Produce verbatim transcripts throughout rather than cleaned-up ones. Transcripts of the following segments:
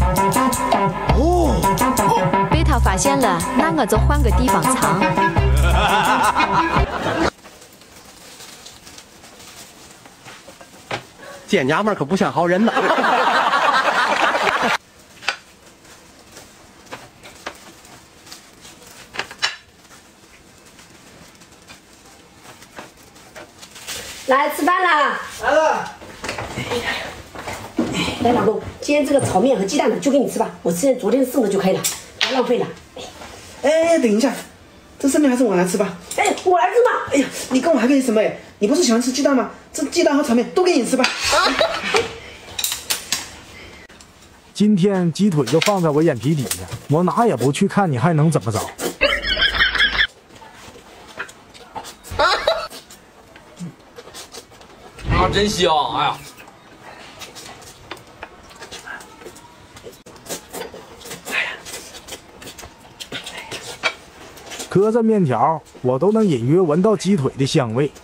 哦， 被他发现了，那我就换个地方藏。 这娘们可不像好人呐！ 来吃饭啦！ 来了。 来，老公，今天这个炒面和鸡蛋呢，就给你吃吧，我吃昨天剩的就可以了，不要浪费了。 哎，等一下，这剩面还是我来吃吧。 哎，我来吃嘛！ 哎呀，你跟我还可以什么？哎，你不是喜欢吃鸡蛋吗？这鸡蛋和炒面都给你吃吧。 今天鸡腿就放在我眼皮底下，我哪也不去看，你还能怎么着？ 啊，真香！哎呀， 搁着面条，我都能隐约闻到鸡腿的香味。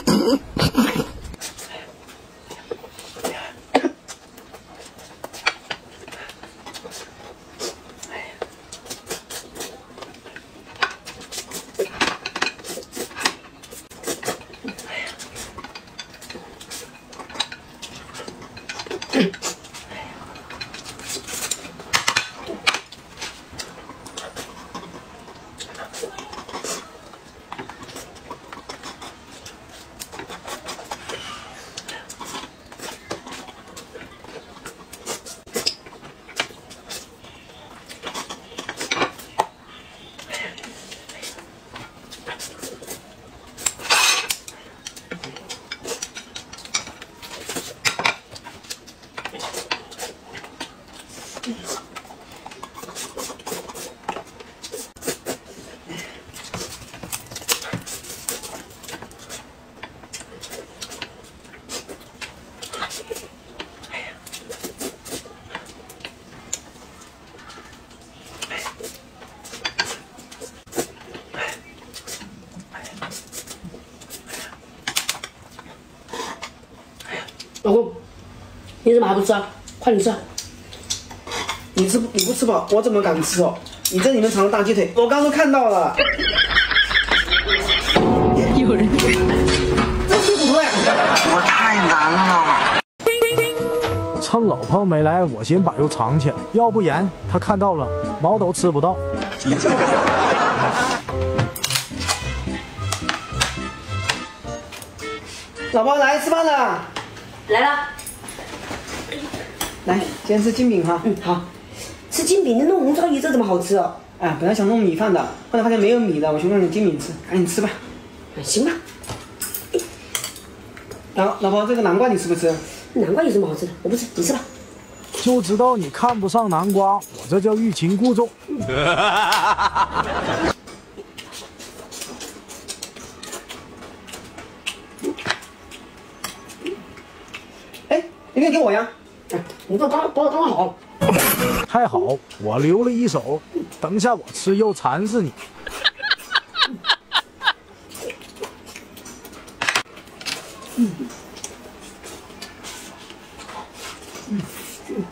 老公，你怎么还不吃啊？快点吃！ 你吃你不吃饱，我怎么敢吃哦？你这里面藏了大鸡腿，我刚刚都看到了。 有人， 这是不对， 我太难了。 趁老婆没来，我先把肉藏起来，要不然他看到了，毛都吃不到。 老婆来吃饭了。 来了。 来，今天吃金饼哈。 嗯，好。吃金饼，你弄红烧鱼这怎么好吃哦？ 哎，本来想弄米饭的，后来发现没有米了，我就弄点金饼吃，赶紧吃吧。 行吧。 老老婆，这个南瓜你吃不吃？ 南瓜有什么好吃的？我不吃，你吃吧。 就知道你看不上南瓜，我这叫欲擒故纵。 哎，你可以给我呀。 哎，你这刚包的刚好。 太好，我留了一手，等下我吃肉馋死你。 嗯嗯嗯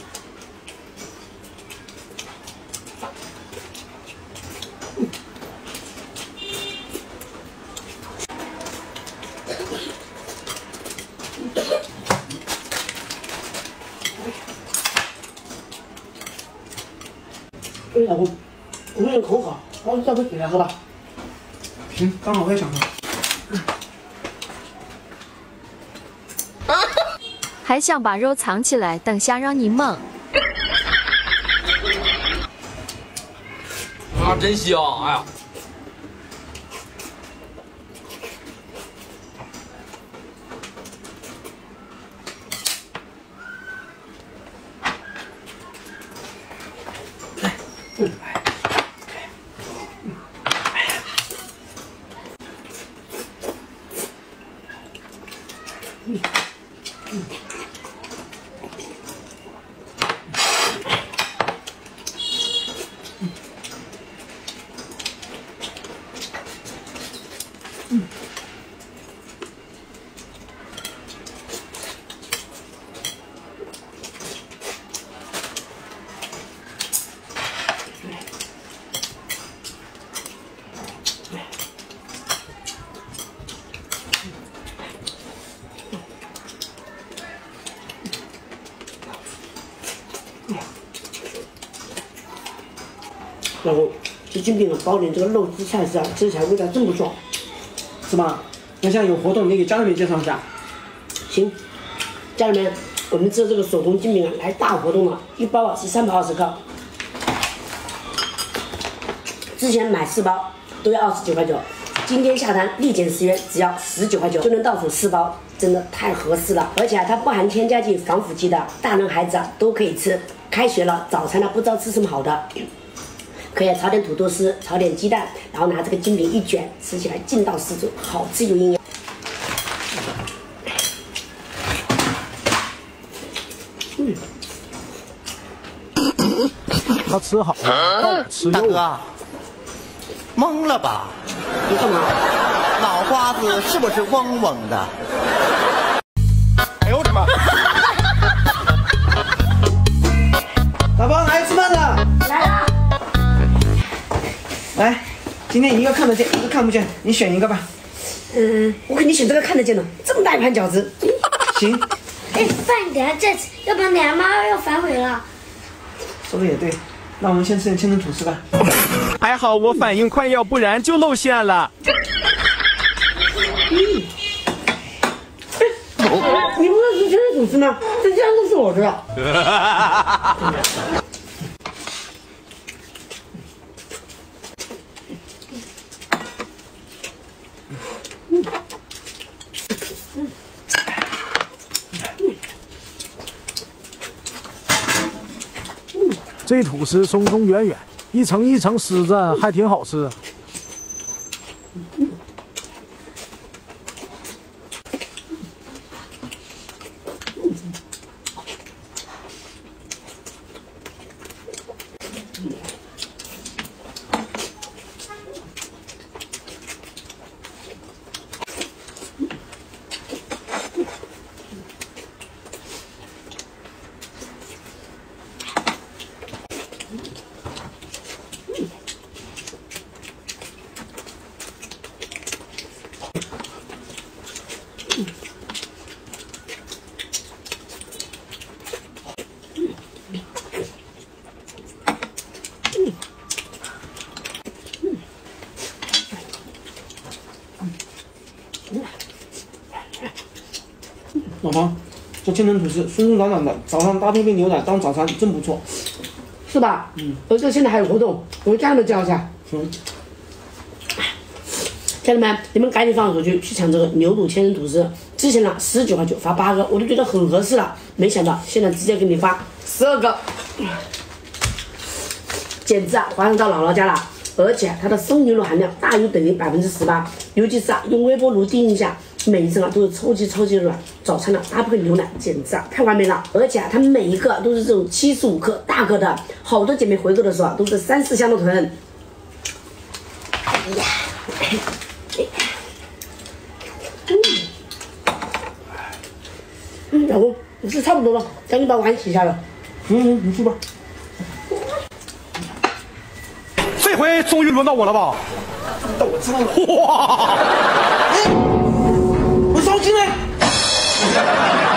哎，老公，我有点口渴，我叫杯水来喝吧。 行，刚好我也想喝。 还想把肉藏起来，等下让你猛。 啊，真香！哎呀。 嗯嗯嗯然后这煎饼啊，包点这个肉丝菜丝啊，吃起来味道真不错， 是吧？那现在有活动，你给家人们介绍一下。 行，家人们，我们吃这个手工煎饼啊，来大活动了，一包啊是三百二十克，之前买四包都要二十九块九，今天下单立减十元，只要十九块九就能到手四包，真的太合适了。而且啊，它不含添加剂、防腐剂的，大人孩子啊都可以吃。开学了，早餐呢不知道吃什么好的。可以炒点土豆丝，炒点鸡蛋，然后拿这个煎饼一卷，吃起来劲道十足，好吃有营养。嗯， 他吃好了，吃大肉。 哥，懵了吧？ 你干嘛？ 脑瓜子是不是嗡嗡的？ 哎呦我的妈！ 老婆来吃饭了。 来了。 来，今天一个看得见，一个看不见，你选一个吧。 嗯，我肯定选这个看得见的，这么大一盘饺子。 行。 哎，饭你等下再吃，要不然等下妈妈要反悔了。 说的也对，那我们先吃点千层吐司吧。 还好我反应快，要不然就露馅了。 嗯。哎，你不是吃千层吐司吗？这竟然都是我的。 这吐司松松圆圆，一层一层撕着，还挺好吃。 老婆，这千层吐司松松软软的，早上搭配杯牛奶当早餐真不错， 是吧？嗯。而且现在还有活动，我给家人们介绍一下。 行。 家人们，你们赶紧放手去去抢这个牛肚千层吐司，之前呢十九块九发八个，我都觉得很合适了，没想到现在直接给你发十二个，简直啊划算到姥姥家了！而且它的生牛肉含量大于等于百分之十八，尤其是啊用微波炉叮一下，每一层啊都是超级超级软，早餐呢搭配个牛奶，简直啊太完美了！而且啊它每一个都是这种七十五克大个的，好多姐妹回购的时候啊都是三四箱的囤。哎呀！嗯，老公，你吃差不多了，赶紧把碗洗一下了。 行行，你去吧。 这回终于轮到我了吧？ 到我吃饭了。 哇！ 哎，我烧鸡呢？